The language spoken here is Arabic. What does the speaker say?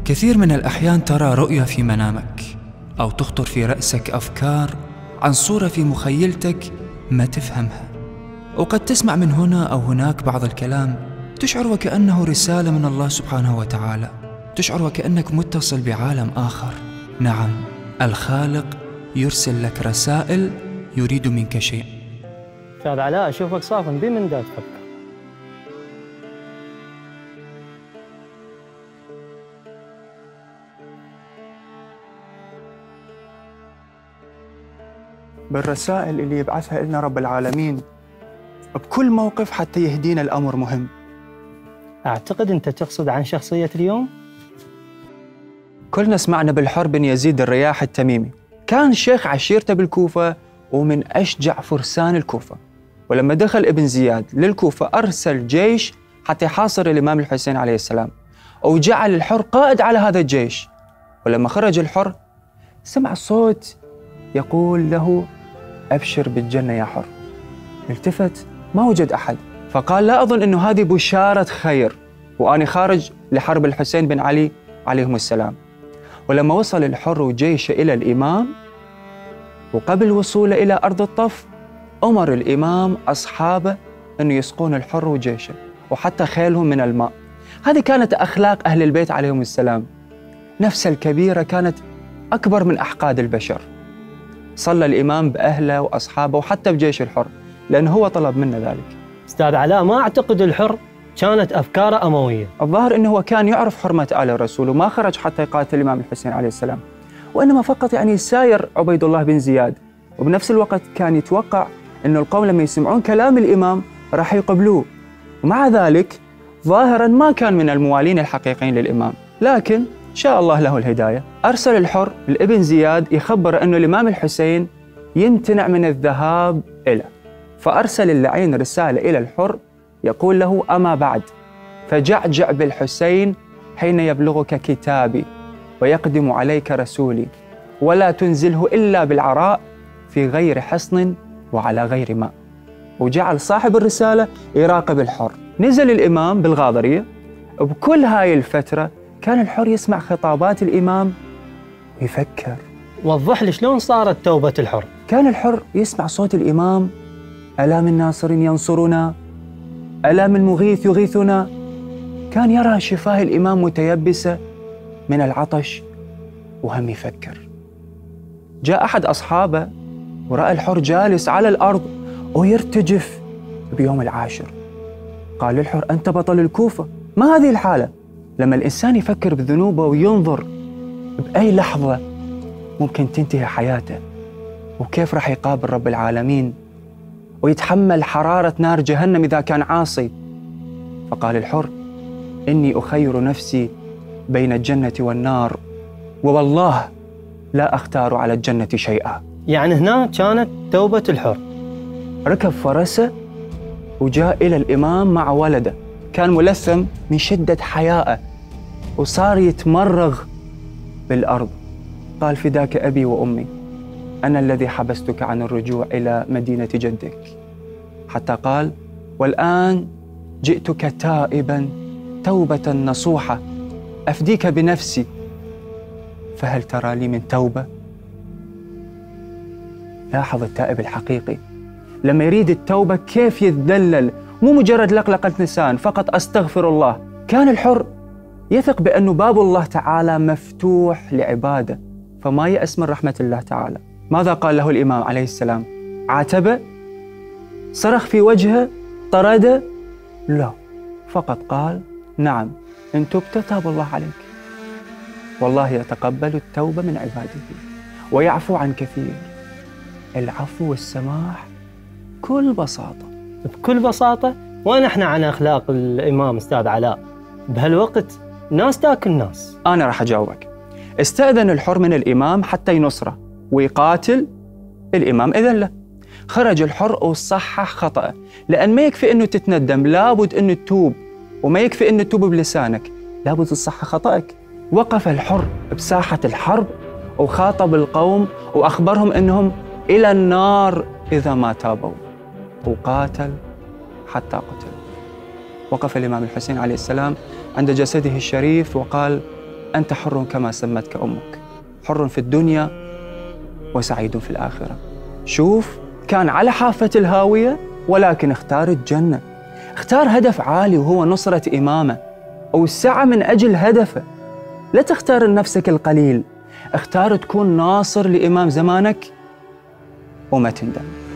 كثير من الأحيان ترى رؤية في منامك، أو تخطر في رأسك أفكار عن صورة في مخيلتك ما تفهمها، وقد تسمع من هنا أو هناك بعض الكلام تشعر وكأنه رسالة من الله سبحانه وتعالى، تشعر وكأنك متصل بعالم آخر. نعم، الخالق يرسل لك رسائل يريد منك شيء. أستاذ علاء، أشوفك صافن بي من دا تفكر. بالرسائل اللي يبعثها لنا رب العالمين بكل موقف حتى يهدينا الأمر مهم. أعتقد أنت تقصد عن شخصية اليوم؟ كلنا سمعنا بالحر بن يزيد الرياح التميمي، كان شيخ عشيرته بالكوفة ومن أشجع فرسان الكوفة، ولما دخل ابن زياد للكوفة أرسل جيش حتى يحاصر الإمام الحسين عليه السلام، وجعل الحر قائد على هذا الجيش. ولما خرج الحر سمع صوت يقول له: أبشر بالجنة يا حر. التفت ما وجد أحد، فقال: لا أظن أنه هذه بشارة خير، وأنا خارج لحرب الحسين بن علي عليهم السلام. ولما وصل الحر وجيشه إلى الإمام، وقبل وصوله إلى أرض الطف، أمر الإمام أصحابه أن يسقون الحر وجيشه وحتى خيلهم من الماء. هذه كانت أخلاق أهل البيت عليهم السلام. نفس الكبيرة كانت أكبر من أحقاد البشر. صلى الإمام بأهله وأصحابه وحتى بجيش الحر، لأنه هو طلب منا ذلك. أستاذ علاء، ما أعتقد الحر كانت أفكاره أموية. الظاهر أنه هو كان يعرف حرمة آل الرسول، وما خرج حتى يقاتل الإمام الحسين عليه السلام، وإنما فقط ساير عبيد الله بن زياد. وبنفس الوقت كان يتوقع أن القوم لما يسمعون كلام الإمام راح يقبلوه، ومع ذلك ظاهراً ما كان من الموالين الحقيقيين للإمام، لكن شاء الله له الهداية. أرسل الحر لابن زياد يخبر أن الإمام الحسين يمتنع من الذهاب إليه، فأرسل اللعين رسالة إلى الحر يقول له: أما بعد، فجعجع بالحسين حين يبلغك كتابي ويقدم عليك رسولي، ولا تنزله إلا بالعراء في غير حصن وعلى غير ماء. وجعل صاحب الرسالة يراقب الحر. نزل الإمام بالغاضرية. بكل هاي الفترة كان الحر يسمع خطابات الإمام ويفكر. وضح لي شلون صارت توبة الحر. كان الحر يسمع صوت الإمام: ألا من ناصر ينصرنا، ألا من مغيث يغيثنا. كان يرى شفاه الإمام متيبسة من العطش وهم يفكر. جاء أحد أصحابه ورأى الحر جالس على الأرض ويرتجف بيوم العاشر. قال للحر: أنت بطل الكوفة، ما هذه الحالة؟ لما الإنسان يفكر بذنوبه وينظر بأي لحظة ممكن تنتهي حياته، وكيف راح يقابل رب العالمين ويتحمل حرارة نار جهنم إذا كان عاصي. فقال الحر: إني أخير نفسي بين الجنة والنار، ووالله لا أختار على الجنة شيئا. يعني هنا كانت توبة الحر. ركب فرسه وجاء إلى الإمام مع ولده، كان ملثم من شدة حيائه وصار يتمرغ بالأرض. قال: فداك أبي وأمي، أنا الذي حبستك عن الرجوع إلى مدينة جدك. حتى قال: والآن جئتك تائبا توبة نصوحة أفديك بنفسي، فهل ترى لي من توبة؟ لاحظ التائب الحقيقي لما يريد التوبة كيف يتذلل، مو مجرد لقلقة لسان فقط أستغفر الله. كان الحر يثق بأنه باب الله تعالى مفتوح لعباده، فما يأس من رحمة الله تعالى. ماذا قال له الإمام عليه السلام؟ عاتبه؟ صرخ في وجهه؟ طرده؟ لا، فقط قال: نعم، إن تبت تاب الله عليك، والله يتقبل التوبة من عباده ويعفو عن كثير. العفو والسماح بكل بساطة. بكل بساطة. وين احنا عن أخلاق الإمام أستاذ علاء؟ بهالوقت ناس تاكل ناس. أنا راح أجاوبك. استأذن الحر من الإمام حتى ينصره ويقاتل. الإمام إذن له. خرج الحر وصحح خطأه، لأن ما يكفي أنه تتندم، لابد أنه تتوب، وما يكفي أنه تتوب بلسانك، لابد تصحح خطأك. وقف الحر بساحة الحرب وخاطب القوم وأخبرهم أنهم إلى النار إذا ما تابوا، وقاتل حتى قتل. وقف الإمام الحسين عليه السلام عند جسده الشريف وقال: أنت حر كما سمتك أمك، حر في الدنيا وسعيد في الآخرة. شوف، كان على حافة الهاوية ولكن اختار الجنة، اختار هدف عالي وهو نصرة إمامه أو السعي من أجل هدفه. لا تختار لنفسك القليل، اختار تكون ناصر لإمام زمانك وما تندم.